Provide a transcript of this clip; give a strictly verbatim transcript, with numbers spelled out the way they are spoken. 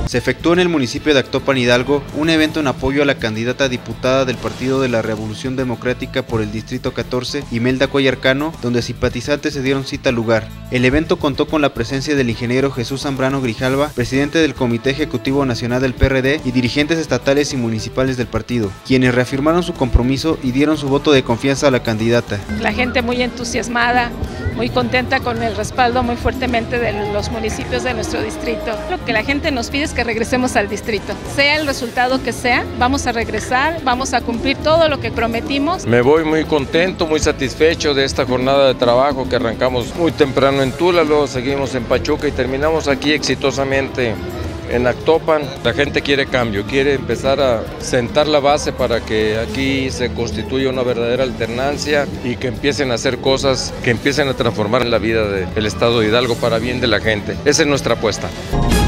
Se efectuó en el municipio de Actopan, Hidalgo, un evento en apoyo a la candidata a diputada del Partido de la Revolución Democrática por el Distrito catorce, Imelda Cuellar Cano, donde simpatizantes se dieron cita al lugar. El evento contó con la presencia del ingeniero Jesús Zambrano Grijalva, presidente del Comité Ejecutivo Nacional del P R D, y dirigentes estatales y municipales del partido, quienes reafirmaron su compromiso y dieron su voto de confianza a la candidata. La gente muy entusiasmada, muy contenta con el respaldo muy fuertemente de los municipios de nuestro distrito. Lo que la gente nos pide es que regresemos al distrito. Sea el resultado que sea, vamos a regresar, vamos a cumplir todo lo que prometimos. Me voy muy contento, muy satisfecho de esta jornada de trabajo que arrancamos muy temprano en Tula, luego seguimos en Pachuca y terminamos aquí exitosamente en Actopan. La gente quiere cambio, quiere empezar a sentar la base para que aquí se constituya una verdadera alternancia y que empiecen a hacer cosas que empiecen a transformar la vida del estado de Hidalgo para bien de la gente. Esa es nuestra apuesta.